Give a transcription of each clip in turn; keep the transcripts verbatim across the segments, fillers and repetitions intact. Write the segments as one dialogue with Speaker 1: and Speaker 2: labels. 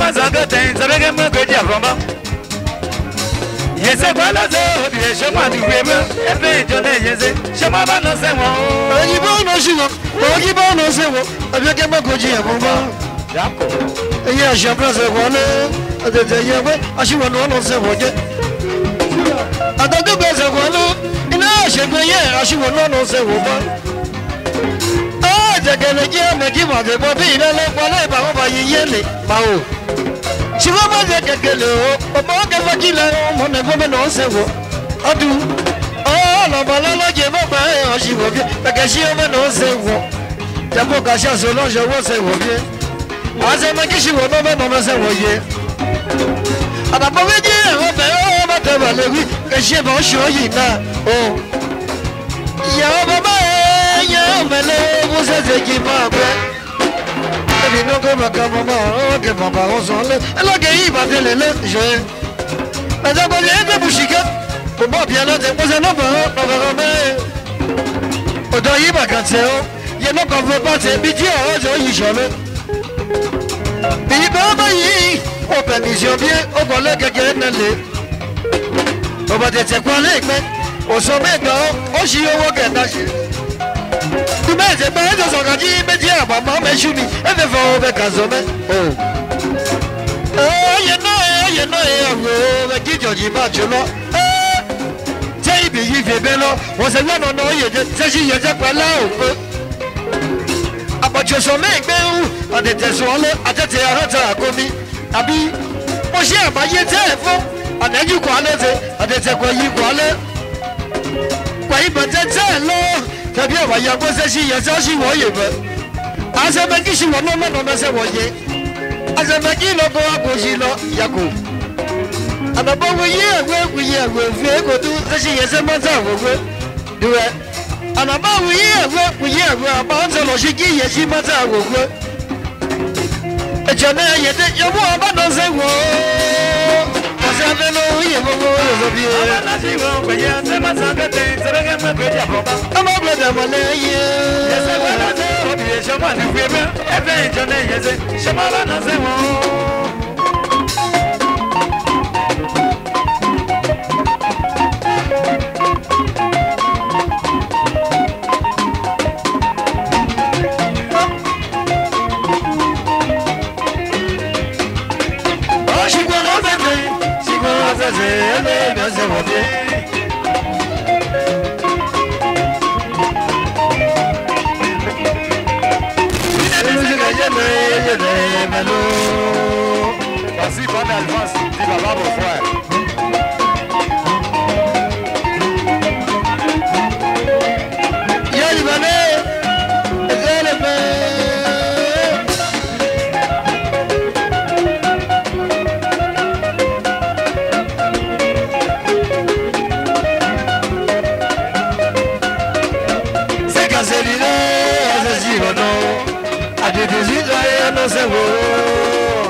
Speaker 1: ma zanga ten ça veut me que dia bomba yese kwa la zo bi je ma du we me e pe jo ne yese je ma ba no se wo
Speaker 2: oyi bo no si wo oyi bo no se wo avec que me que dia bomba
Speaker 1: d'accord
Speaker 2: e ya je place wo le de de ye we ashi wo no no se wo je adadu be se wo le ina je be ye ashi wo no no se wo ba ah je que le je me ki ma de bo bi le le kwa le ba wo ba yi ye le ba o si vous m'avez quelque chose, comment que va qu'il a mon neveu non c'est vous. Adu, oh la balala qui va pas, je vois bien, parce que si on me non c'est vous. T'as pas caché selon je vois c'est vous bien. Ah c'est moi qui suis vous non non c'est vous bien. Ah bah pas me dire, on fait oh ma table le oui, que j'ai bon choisi là. Oh, ya maman, ya maman, vous êtes qui m'a fait. Et non que ma maman, que ma parents sont là. Alors qu'il va faire les lettres, je. Mais d'abord, il y a des bouchiques. Pour moi, bien là, c'est pour ça, non, non, non, non. Autant il va casser, il y a non qu'on veut pas, c'est pitié, je y jamais. Mais il va bailler, on permission bien, on va aller quelqu'un d'aller. On va dire, c'est quoi les mecs? On s'en met dans, on chie au walk d'acheter. Tu mets des bains dans son gardien, mais dis à maman, mais je suis elle veut voir avec un zombie. Oh, oh, you know, you know, you know, mais qui te dit pas, tu vois? Eh, c'est bien, il fait bien là. On sait pas, non, non, il y a des gens qui sont pas là, on peut. Ah, bah, tu son mec, mais où? À des tessoirs là, à des théâtres à commis. Ah, bi, mon chien, bah, il est très fort. À des du quoi là, à des quoi, il quoi là. Quoi, il peut être là.特别话要我这些也早是我也不，阿什么就是我弄弄弄那些我也，阿什么几老多阿过去了也过，阿那包我也我我也我我我都这些也是蛮早我我，对不对？阿那包我也我我也我阿包这老些几也是蛮早我我，叫那也得要不阿把弄生活。I'm not glad I'm a lay. Yes, I will be a shaman if we ever Shamala oh, she went over there. She went over there. Vas-y, bonne avance, dis baba mon frère. Y'a du balai, et le c'est cassé l'idée, c'est si bon, à des désirs, non c'est beau.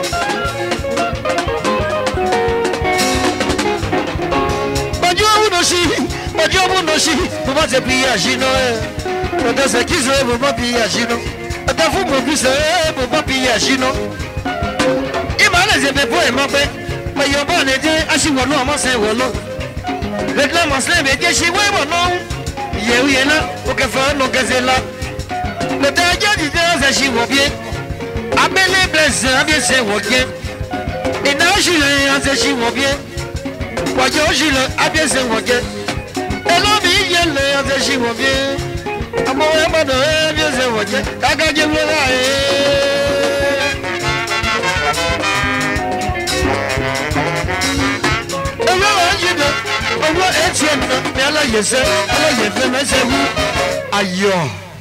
Speaker 2: Pour moi c'est pillage non dans ce qui serait pour moi pillage non dans vous mon fils pour moi pillage non il m'a laissé pour et m'a fait mais il a pas été assis ou non moi c'est voilà réclame c'est mais que chez moi non il est oui là pour que faire non que c'est là le dernier dit c'est chez moi bien appelez blessé bien c'est ok et non je l'ai c'est chez moi bien quoi je l'ai bien c'est ok. Hello, me, you lay on the she will be. I'm all about the head, you say what I got you with I. Oh, what you do? Oh, what it's your Bella, you say, I like it, and I say, ayo.